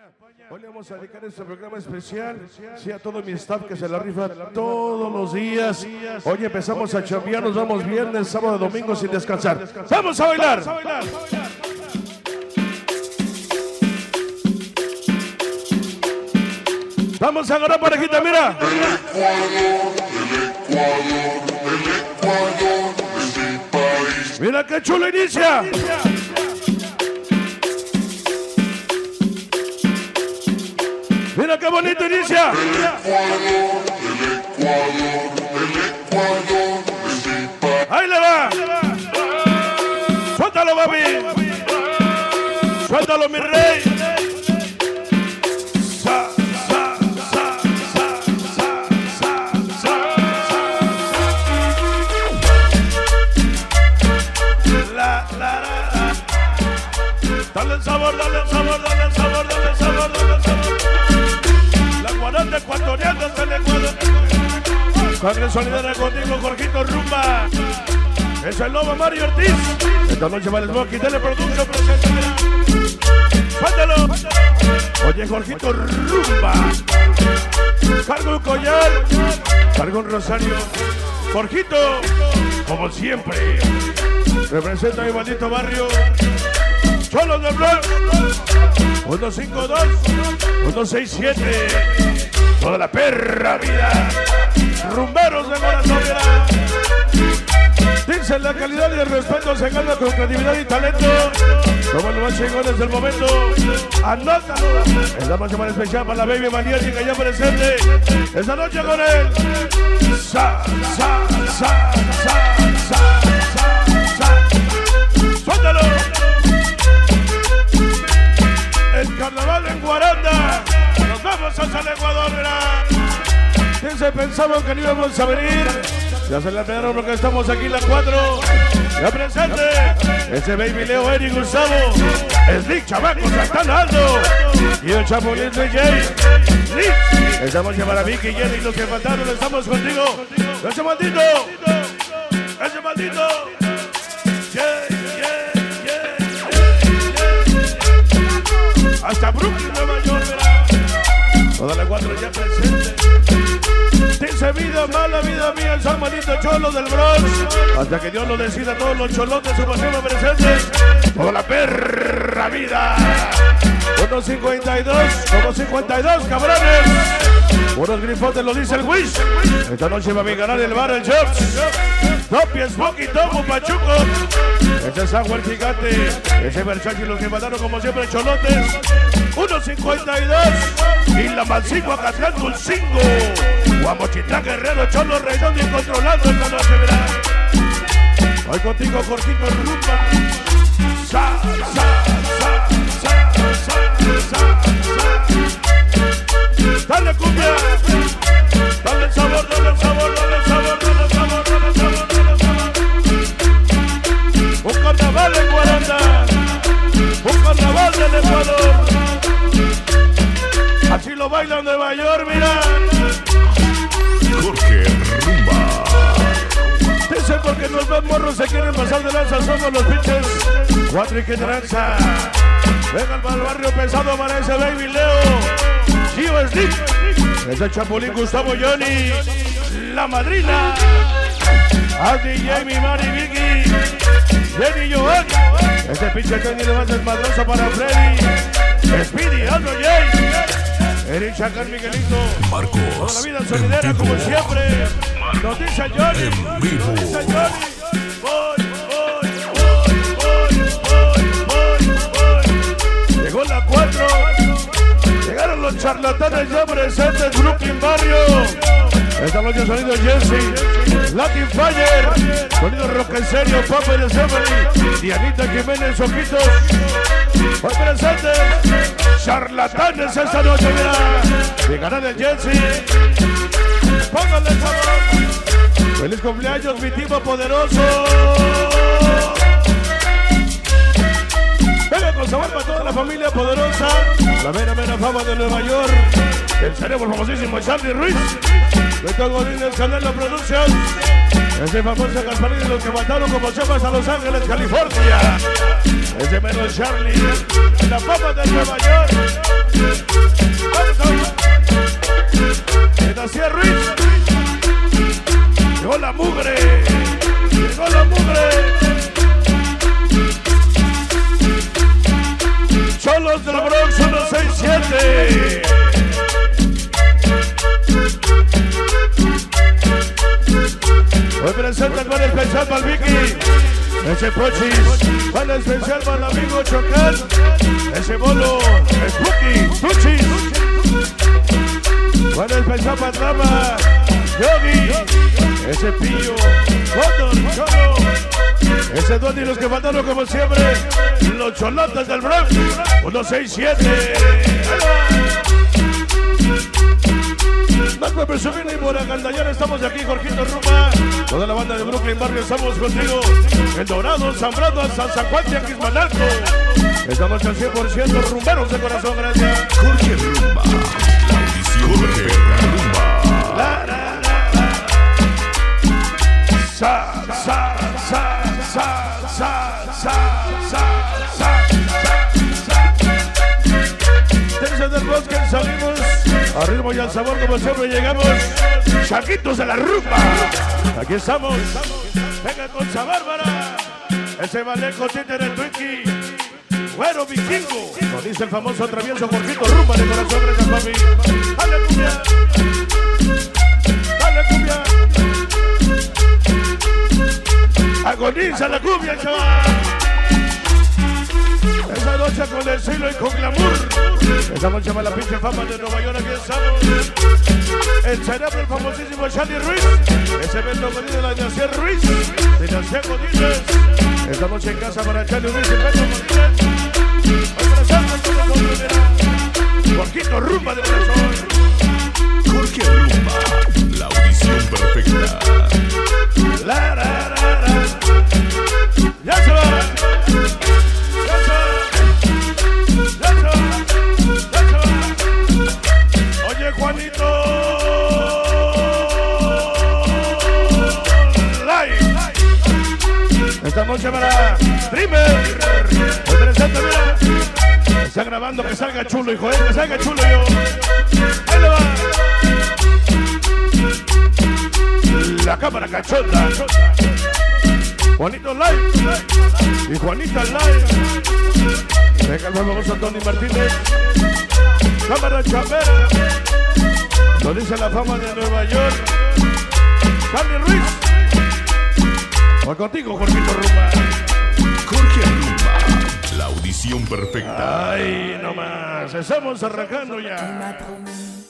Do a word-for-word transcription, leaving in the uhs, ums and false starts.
Hoy le vamos a dedicar este programa especial, sí, a todo mi staff que se la rifa todos los días. Hoy empezamos a chambear, nos vamos viernes, sábado, domingo sin descansar. ¡Vamos a bailar! Vamos a agarrar parejita, mira. El Ecuador, el Ecuador, el Ecuador es mi país. Mira qué chulo inicia. Mira qué bonito inicia. El Ecuador, el Ecuador, el Ecuador es mi país. Ahí le va. Suéltalo, papi. Suéltalo, mi rey. Sa, sa, sa, sa, sa, sa, sa, sa. La, la, la, la. Dale el sabor, dale el sabor, dale el sabor, dale el sabor, dale el sabor. La guaranda ecuatoriana del Ecuador. Sangre solidaria contigo, Jorgito Rumba. Es el lobo Mario Ortiz. Esta noche va el Smoky, Teleproducción presente. Suéltalo. Oye, Jorgito Rumba. Cargo un collar. Cargo un rosario. Jorgito, como siempre, representa a mi maldito barrio. Cholos del Bronx. uno cinco dos, uno seis siete. Toda la perra vida. Rumberos de corazón, mira. Dicen la calidad y el respeto se gana con creatividad y talento. Somos los más chingones del momento. Anótalo. Es la noche más especial para la baby maniática ya presente. Esta noche con él. Sa, sa, sa, sa, sa, sa, sa. Suéltalo. El carnaval en Guaranda. Nos vamos hasta el Ecuador, mira. ¿Quién se pensaban que no íbamos a venir? Ya se la pegaron porque estamos aquí en la cuatro. Ya presente. Ese baby Leo, Eric, Gustavo. Es Nick, Chamaco, Santana, Aldo. Y el Chapulín D J. Nick. Estamos para Vicky y Jenny. Los que faltaron, estamos contigo. Ese maldito. Ese maldito. Yeah, yeah, yeah, yeah. Hasta Brooklyn, Nueva York, verá. Toda la cuatro ya presente. Dice vida mala, vida mía, el San Manito Cholo del Bronx. Hasta que Dios lo decida, todos los cholotes su pasión presentes. Toda la perra vida. uno cincuenta y dos, uno cincuenta y dos, cabrones. Unos grifotes lo dice el Wish. Esta noche va a ganar el bar, el Jobs. Topi, Smokey, Tomo, Pachuco. Ese es Agua el Gigante. Ese Versace, los que mandaron como siempre cholotes. uno cincuenta y dos. Y la Malsigua, Catlán, Dulcingo. Guamochitlán, Guerrero, Cholo, Redondo y controlando esta noche, verá. Hoy contigo, Jorgito Rumba. Sa, sa, sa, sa, sa, sa, sa. Dale cumbia. Dale el sabor, dale el sabor, dale el sabor, dale el sabor, dale el sabor, dale el sabor. Un carnaval en Guaranda. Un carnaval del Ecuador. Así lo bailan de Nueva York, mira. Jorge Rumba. Dicen porque nos ven morros, se quieren pasar de lanza, somos los pinches cuatro y que tranza. Vengan para el barrio pesado para ese baby Leo. Gio Slick. Ese Chapulín, Gustavo, Johnny. La madrina. Andy, Jamie, Mari, Vicky. Jenny, Johan. Ese pinche Tony le va a ser madroso para Freddy. Speedy, Aldo, Jay. Eric Chacal, Miguelito. Marcos. Toda la vida solidera como siempre. Nos dice Johnny. En vivo. Nos dice Johnny. Voy, voy, voy, voy, voy, voy, voy. Llegó la cuatro. Llegaron los charlatanes ya presentes. Brooklyn Barrio. Esta noche sonido Jesse. Latin Fire. Sonido rock en serio. Papa de Severy. Dianita Jiménez, Ojitos. Hoy presentes. Charlatanes esta noche, mira. Llegará del Jesse. Pónganle el sabor. Feliz cumpleaños, mi tipo poderoso. Venga con sabor para toda la familia poderosa. La mera, mera fama de Nueva York. El cerebro famosísimo Charlie Ruiz. Beto Godínez, Canelo Producción. Ese famoso Gasparín y los que mataron como chapas a Los Ángeles, California. Ese menos Charlie. La fama de Nueva York. ese Pochis, para especial para el amigo Chocal, ese bolo, Spooky, Tuchis, para especial para Trama, Yogi, ese Pillo, Condor, Cholo, ese Don y los que faltaron como siempre, los cholotas del Bronx, uno seis siete. Más para presumir y por agandallar, estamos de aquí, Jorgito Rumba, toda la banda de Brooklyn Barrio, estamos contigo, El Dorado, San Brando, San San Juan, Tianguismanalco, estamos al cien por ciento rumberos de corazón, gracias. Jorge Rumba, la audición perfecta. Rumba. La, la, la, la. Sa, sa, sa, sa, sa, sa, sa, sa, sa. Desde del bosque salimos, al ritmo y al sabor como siempre llegamos, Chaquitos de la Rumba. Aquí estamos, venga con Sa Bárbara, ese Maleco Títer el Twinkie, Güero Vikingo, como dice el famoso travieso Jorgito Rumba de corazón, gracias papi. Dale cumbia, dale cumbia, agoniza la cumbia, chaval. Esa noche con estilo y con glamour, esa noche para la pinche fama de Nueva York, aquí estamos. El cerebro, el famosísimo Charlie Ruiz, ese evento venido de la dinastía Ruiz, dinastía Godínez. Esta noche en casa para Charlie Ruiz, el evento Godínez. Jorgito Rumba de corazón. Jorge Rumba, la audición perfecta. La, la, la, la. Ya se va. Ya se va. Ya se va. Ya se va. Oye, Juanito. Esta noche para Dreamer, muy interesante, mira. Está grabando, que salga chulo, hijo, eh, que salga chulo yo. Ahí le va. La cámara cachonda. Juanito Live y Juanita Live. Venga el famoso Tony Martínez. Cámara chambera. Lo dice la fama de Nueva York. Charlie Ruiz. Voy contigo, Jorgito Rumba. Jorge Rumba, la audición perfecta. Ay, no más. Estamos arrancando ya. Tu m'as promis